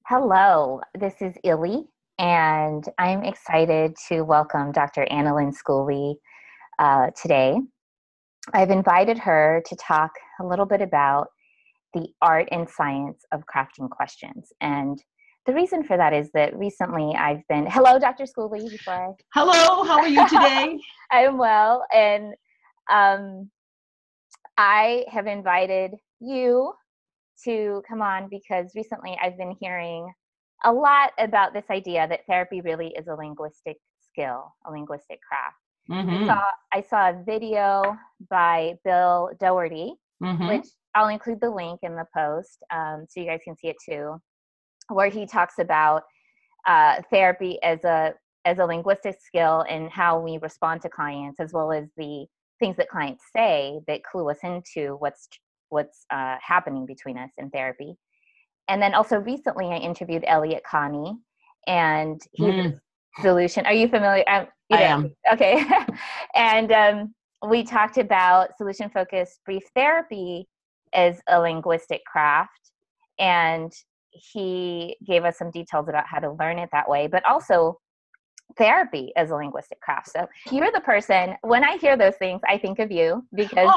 Hello, this is Illy, and I'm excited to welcome Dr. Annalyn Schooley today. I've invited her to talk a little bit about the art and science of crafting questions. And the reason for that is that recently hello, Dr. Schooley, before Hello, how are you today? I'm well, and I have invited you to come on because recently I've been hearing a lot about this idea that therapy really is a linguistic skill, a linguistic craft. Mm-hmm. I saw a video by Bill Doherty, which I'll include the link in the post so you guys can see it too, where he talks about therapy as a linguistic skill and how we respond to clients, as well as the things that clients say that clue us into what's happening between us in therapy. And then also recently I interviewed Elliot Connie, and he's a solution. Are you familiar? I am. Okay. And we talked about solution-focused brief therapy as a linguistic craft. And he gave us some details about how to learn it that way, but also therapy as a linguistic craft. So you're the person, when I hear those things, I think of you because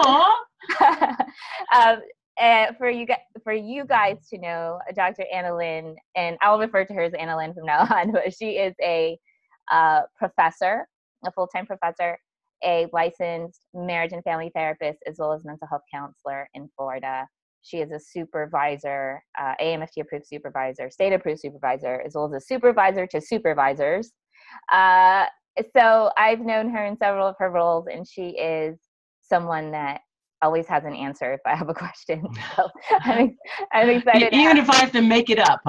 for you guys to know, Dr. Annalyn, and I'll refer to her as Annalyn from now on, but she is a professor, a full-time professor, a licensed marriage and family therapist, as well as mental health counselor in Florida. She is a supervisor, AMFT approved supervisor, state approved supervisor, as well as a supervisor to supervisors. So I've known her in several of her roles, and she is someone that always has an answer if I have a question. So I'm excited. Even if I have to make it up,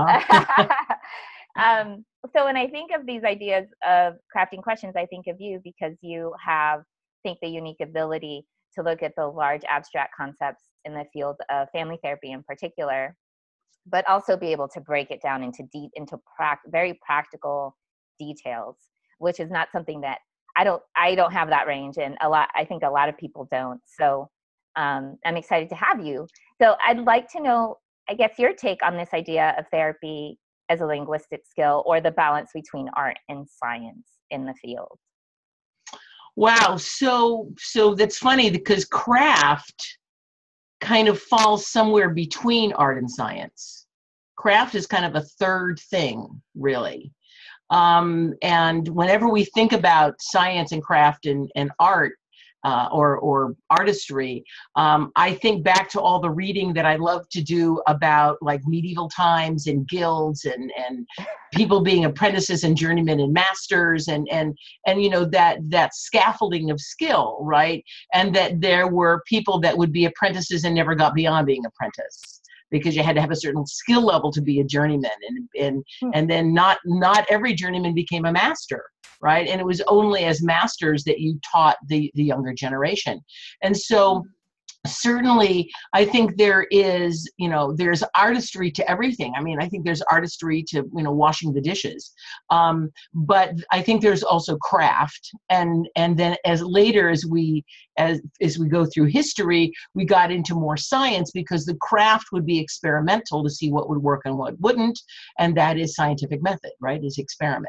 huh? So when I think of these ideas of crafting questions, I think of you because you have, I think, the unique ability to look at the large abstract concepts in the field of family therapy in particular, but also be able to break it down into very practical details, which is not something that I don't have that range, and I think a lot of people don't. So I'm excited to have you. So I'd like to know, I guess, your take on this idea of therapy as a linguistic skill, or the balance between art and science in the field. Wow. So that's funny because craft kind of falls somewhere between art and science. Craft is kind of a third thing, really. And whenever we think about science and craft and art, or artistry, I think back to all the reading that I love to do about like medieval times and guilds and people being apprentices and journeymen and masters and you know that scaffolding of skill, right? And that there were people that would be apprentices and never got beyond being apprentice, because you had to have a certain skill level to be a journeyman, and then not every journeyman became a master, right? And it was only as masters that you taught the younger generation. And so certainly I think there's artistry to everything. I mean, I think there's artistry to, washing the dishes. But I think there's also craft. And then as we go through history, we got into more science, because the craft would be experimental to see what would work and what wouldn't. And that is scientific method, right? Is experiment.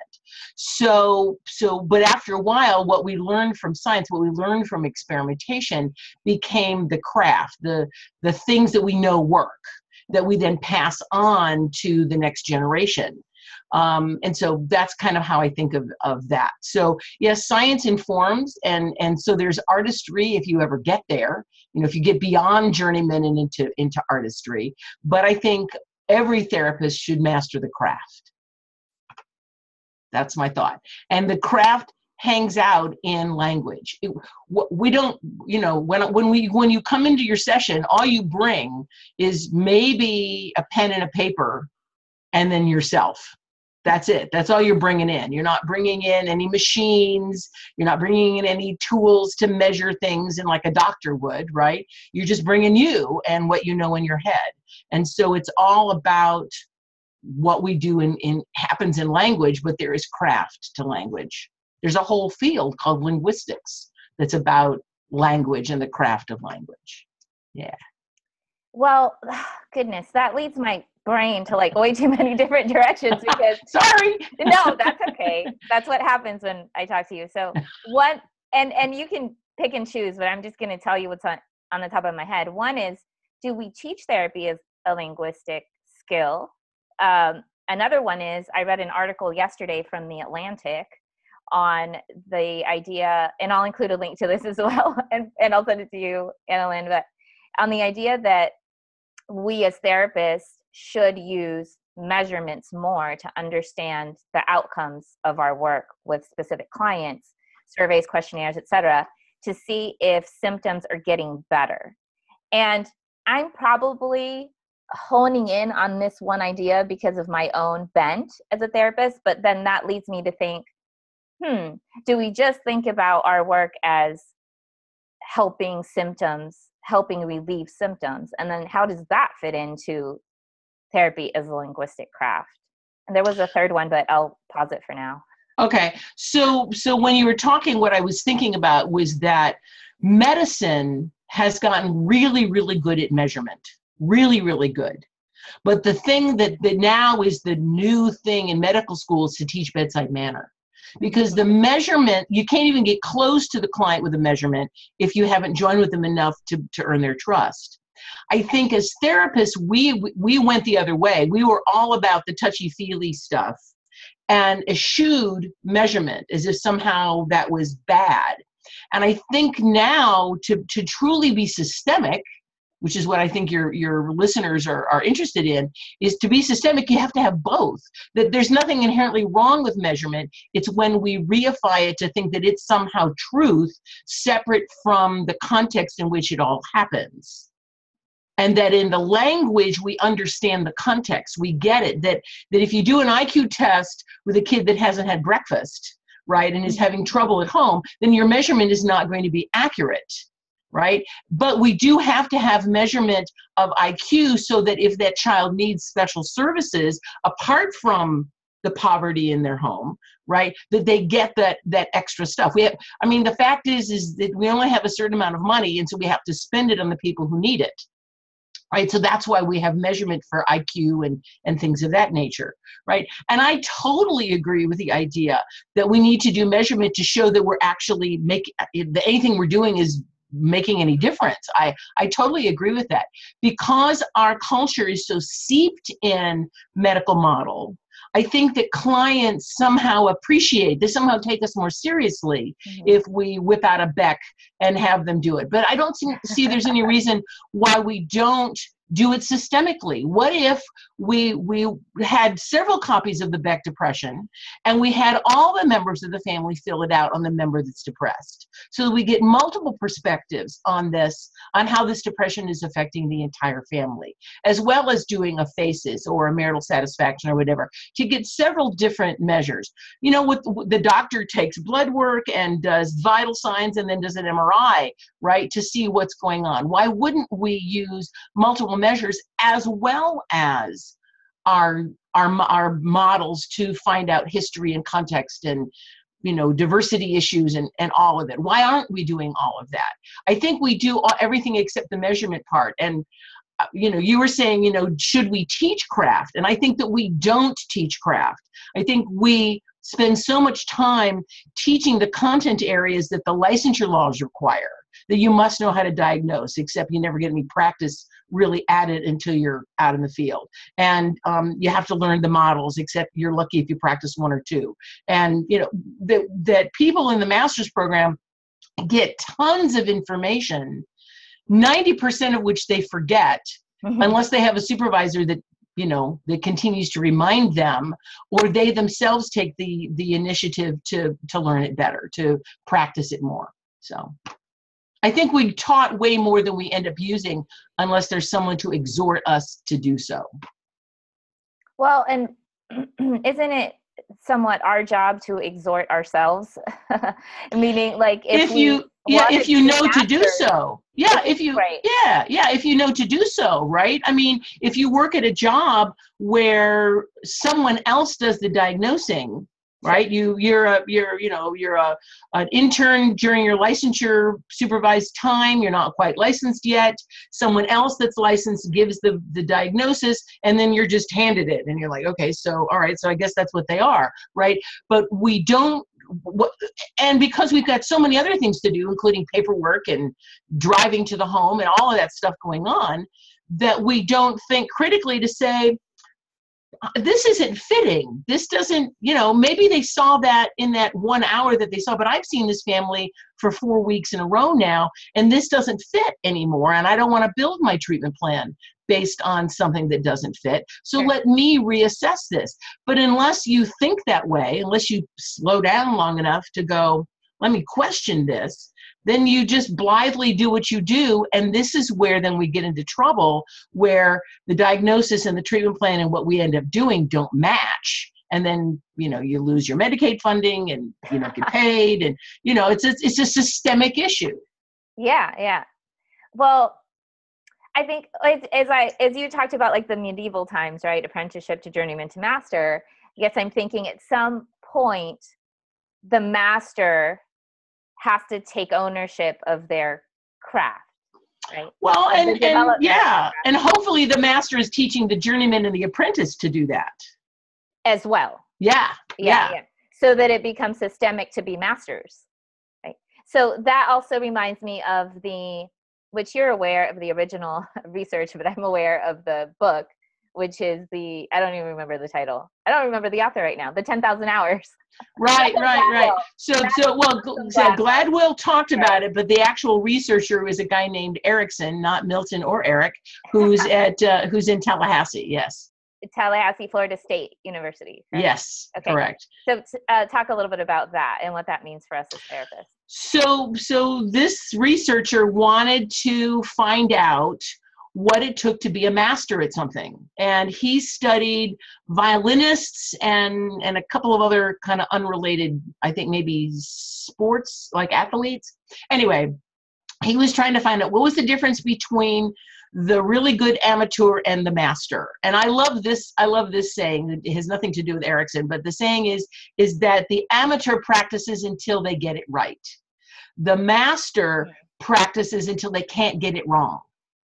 But after a while, what we learned from science, what we learned from experimentation became the craft, the things that we know work, that we then pass on to the next generation. And so that's kind of how I think of that. So yes, science informs, and so there's artistry if you ever get there, if you get beyond journeyman and into artistry. But I think every therapist should master the craft. That's my thought. And the craft hangs out in language. We don't, when you come into your session, all you bring is maybe a pen and a paper, and then yourself. That's it. That's all you're bringing in. You're not bringing in any machines. You're not bringing in any tools to measure things in like a doctor would, right? You're just bringing you and what you know in your head. And so it's all about what we do happens in language, but there is craft to language. There's a whole field called linguistics that's about language and the craft of language. Yeah. Well, goodness, that leads my brain to like way too many different directions because sorry. No, that's okay. That's what happens when I talk to you. So one, and you can pick and choose, but I'm just going to tell you what's on the top of my head. One is, do we teach therapy as a linguistic skill? Another one is, I read an article yesterday from The Atlantic on the idea, and I'll include a link to this as well, and I'll send it to you, Annalyn, but on the idea that we as therapists should use measurements more to understand the outcomes of our work with specific clients, surveys, questionnaires, etc., to see if symptoms are getting better. And I'm probably honing in on this one idea because of my own bent as a therapist, but then that leads me to think, do we just think about our work as helping relieve symptoms? And then how does that fit into therapy as a linguistic craft? And there was a third one, but I'll pause it for now. Okay. So when you were talking, what I was thinking about was that medicine has gotten really, really good at measurement. Really, really good. But the thing that now is the new thing in medical school is to teach bedside manner. Because the measurement, you can't even get close to the client with a measurement if you haven't joined with them enough to earn their trust. I think as therapists, we went the other way. We were all about the touchy-feely stuff and eschewed measurement as if somehow that was bad. And I think now to truly be systemic, which is what I think your listeners are interested in, is to be systemic, you have to have both. That there's nothing inherently wrong with measurement. It's when we reify it to think that it's somehow truth separate from the context in which it all happens. And that in the language, we understand the context. We get it. That if you do an IQ test with a kid that hasn't had breakfast, right, and is having trouble at home, then your measurement is not going to be accurate. Right? But we do have to have measurement of IQ so that if that child needs special services, apart from the poverty in their home, right, that they get that extra stuff. The fact is that we only have a certain amount of money, and so we have to spend it on the people who need it. Right? So that's why we have measurement for IQ and things of that nature. Right? And I totally agree with the idea that we need to do measurement to show that we're actually anything we're doing is making any difference. I totally agree with that. Because our culture is so steeped in medical model, I think that clients somehow take us more seriously if we whip out a Beck and have them do it. But I don't see there's any reason why we don't do it systemically. What if we had several copies of the Beck Depression and we had all the members of the family fill it out on the member that's depressed, so that we get multiple perspectives on how this depression is affecting the entire family, as well as doing a FACES or a marital satisfaction or whatever, to get several different measures. The doctor takes blood work and does vital signs and then does an MRI, right, to see what's going on. Why wouldn't we use multiple measures as well as our models to find out history and context and diversity issues and all of it? Why aren't we doing all of that? I think we do everything except the measurement part. And you were saying, should we teach craft? And I think that we don't teach craft. I think we spend so much time teaching the content areas that the licensure laws require, that you must know how to diagnose, except you never get any practice really at it until you're out in the field. And you have to learn the models, except you're lucky if you practice one or two. And that people in the master's program get tons of information, 90% of which they forget, unless they have a supervisor that continues to remind them, or they themselves take the initiative to learn it better, to practice it more. So I think we taught way more than we end up using, unless there's someone to exhort us to do so. Well, and isn't it somewhat our job to exhort ourselves? Meaning, like, if you know to do so. Yeah, if you know to do so, right? I mean, if you work at a job where someone else does the diagnosing, right? You're an intern during your licensure supervised time. You're not quite licensed yet. Someone else that's licensed gives the diagnosis, and then you're just handed it, and you're like, okay, so all right, so I guess that's what they are, right? But we don't. And because we've got so many other things to do, including paperwork and driving to the home and all of that stuff going on, that we don't think critically to say, this isn't fitting. This doesn't, maybe they saw that in that 1 hour that they saw, but I've seen this family for 4 weeks in a row now, and this doesn't fit anymore. And I don't want to build my treatment plan based on something that doesn't fit. So let me reassess this. But unless you think that way, unless you slow down long enough to go, let me question this, then you just blithely do what you do. And this is where then we get into trouble, where the diagnosis and the treatment plan and what we end up doing don't match. And then, you lose your Medicaid funding and you don't get paid. And, it's a systemic issue. Yeah. Well, I think as you talked about like the medieval times, right? Apprenticeship to journeyman to master. I guess I'm thinking at some point, the master has to take ownership of their craft, right? Well, and hopefully the master is teaching the journeyman and the apprentice to do that as well. Yeah. So that it becomes systemic to be masters, right? So that also reminds me of which you're aware of the original research, but I'm aware of the book, which is I don't even remember the title. I don't remember the author right now, the 10,000 Hours. Right. So Gladwell talked about it, but the actual researcher was a guy named Erickson, not Milton or Eric, who's in Tallahassee. Yes. Tallahassee, Florida State University. Correct? Yes. Okay. Correct. So talk a little bit about that and what that means for us as therapists. So this researcher wanted to find out what it took to be a master at something. And he studied violinists and a couple of other kind of unrelated, I think maybe sports, like athletes. Anyway, he was trying to find out what was the difference between the really good amateur and the master. And I love this saying. It has nothing to do with Erickson, but the saying is that the amateur practices until they get it right. The master practices until they can't get it wrong.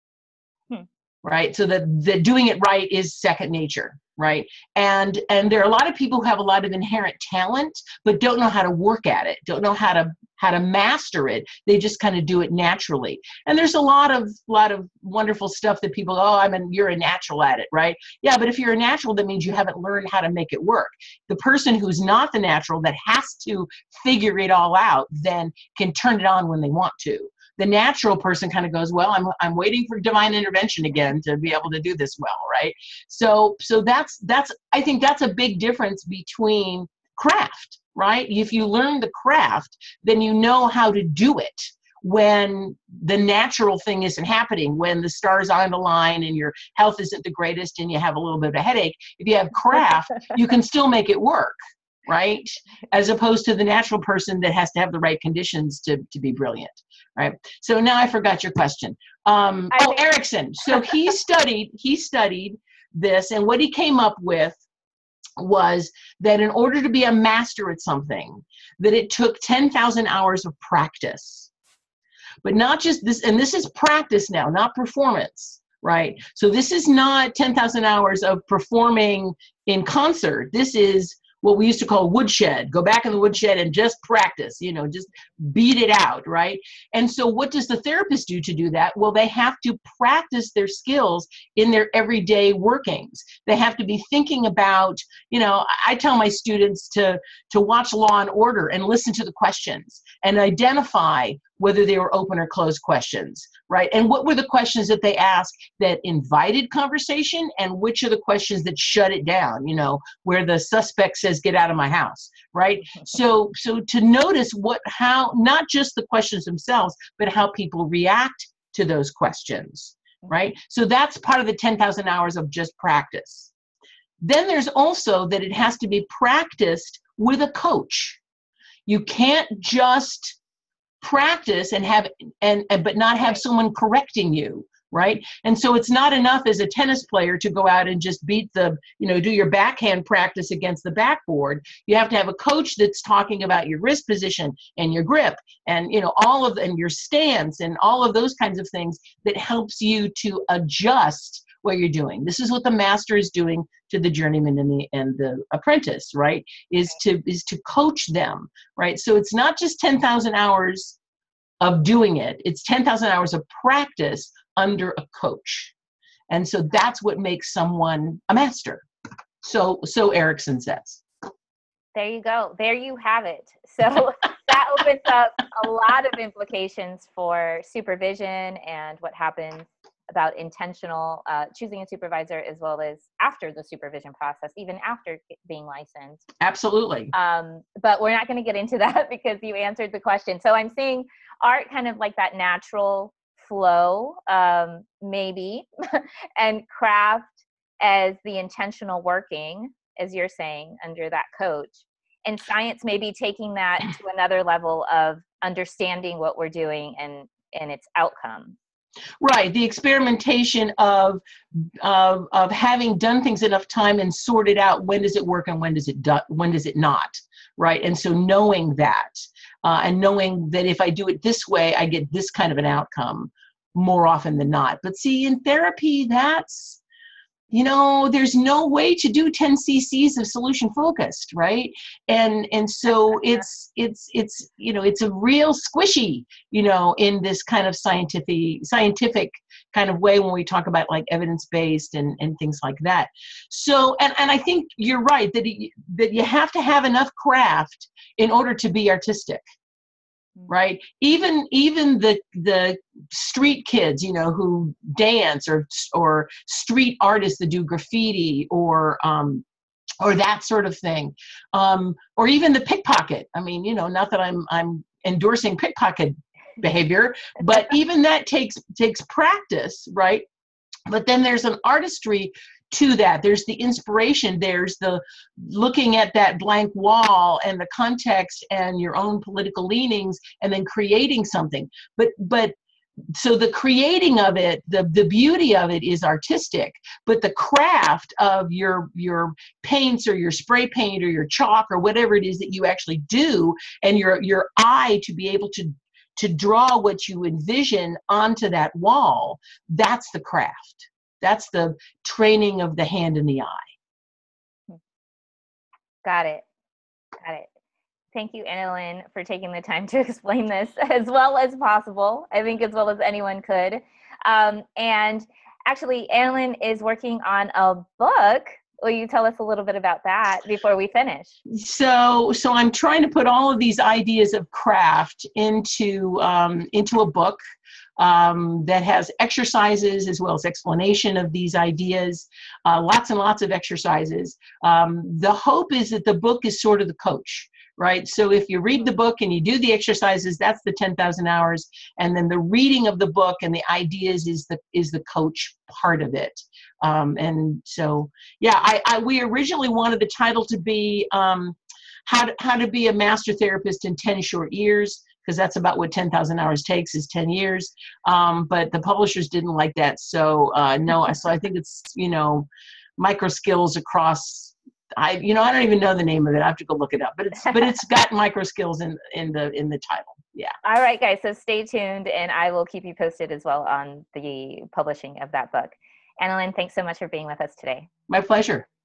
Right? So the doing it right is second nature, right? And there are a lot of people who have a lot of inherent talent, but don't know how to work at it, don't know how to master it. They just kind of do it naturally. And there's a lot of wonderful stuff that people, you're a natural at it, right? Yeah, but if you're a natural, that means you haven't learned how to make it work. The person who's not the natural, that has to figure it all out, then can turn it on when they want to. The natural person kind of goes, well, I'm waiting for divine intervention again to be able to do this well, right? So that's I think that's a big difference between craft, right? If you learn the craft, then you know how to do it when the natural thing isn't happening, when the stars aren't aligned and your health isn't the greatest and you have a little bit of a headache. If you have craft, you can still make it work, right? As opposed to the natural person that has to have the right conditions to be brilliant. Right. So now I forgot your question. Erickson. So he studied this, and what he came up with was that in order to be a master at something, that it took 10,000 hours of practice. But not just this, and this is practice now, not performance, right? So this is not 10,000 hours of performing in concert. This is what we used to call woodshed. Go back in the woodshed and just practice, just beat it out, right? And so what does the therapist do to do that? Well, they have to practice their skills in their everyday workings. They have to be thinking about, I tell my students to watch Law and Order and listen to the questions and identify whether they were open or closed questions, right? And what were the questions that they asked that invited conversation, and which are the questions that shut it down, where the suspect says, get out of my house, right? So to notice how, not just the questions themselves, but how people react to those questions, right? So that's part of the 10,000 hours of just practice. Then there's also that it has to be practiced with a coach. You can't just practice but not have someone correcting you, right? And so it's not enough as a tennis player to go out and just beat the, do your backhand practice against the backboard. You have to have a coach that's talking about your wrist position and your grip and, and your stance and all of those kinds of things that helps you to adjust what you're doing. This is what the master is doing to the journeyman and the apprentice, right? Is to coach them, right? So it's not just 10,000 hours of doing it. It's 10,000 hours of practice under a coach. And so that's what makes someone a master. So Erickson says. There you go. There you have it. So that opens up a lot of implications for supervision and what happens about intentional choosing a supervisor, as well as after the supervision process, even after being licensed. Absolutely. But we're not going to get into that because you answered the question. So I'm seeing art kind of like that natural flow, maybe, and craft as the intentional working, as you're saying, under that coach. And science maybe taking that to another level of understanding what we're doing and its outcome. Right, the experimentation of having done things enough time and sorted out when does it work and when does it not, right? And so knowing that, and knowing that if I do it this way, I get this kind of an outcome more often than not. But see, in therapy, that's, there's no way to do 10 cc's of solution focused, right? And so it's a real squishy, in this kind of scientific kind of way when we talk about like evidence-based and things like that. So, and I think you're right that you have to have enough craft in order to be artistic. Right. Even the street kids, who dance or street artists that do graffiti or that sort of thing, or even the pickpocket. I mean, not that I'm endorsing pickpocket behavior, but even that takes practice, right? But then there's an artistry to that. There's the inspiration, there's the looking at that blank wall and the context and your own political leanings and then creating something. But so the creating of it, the beauty of it is artistic, but the craft of your paints or your spray paint or your chalk or whatever it is that you actually do, and your eye to be able to draw what you envision onto that wall, that's the craft. That's the training of the hand and the eye. Got it. Thank you, AnnaLynne, for taking the time to explain this as well as possible. I think as well as anyone could. And actually, AnnaLynne is working on a book. Will you tell us a little bit about that before we finish? So I'm trying to put all of these ideas of craft into a book that has exercises as well as explanation of these ideas, lots and lots of exercises. The hope is that the book is sort of the coach, right? So if you read the book and you do the exercises, that's the 10,000 hours. And then the reading of the book and the ideas is the coach part of it. And so, yeah, we originally wanted the title to be how to be a master therapist in 10 short years, because that's about what 10,000 hours takes, is 10 years. But the publishers didn't like that. So no, so I think it's, micro skills across, I don't even know the name of it. I have to go look it up, but it's got micro skills in the title. Yeah. All right, guys. So stay tuned and I will keep you posted as well on the publishing of that book. AnnaLynne, thanks so much for being with us today. My pleasure.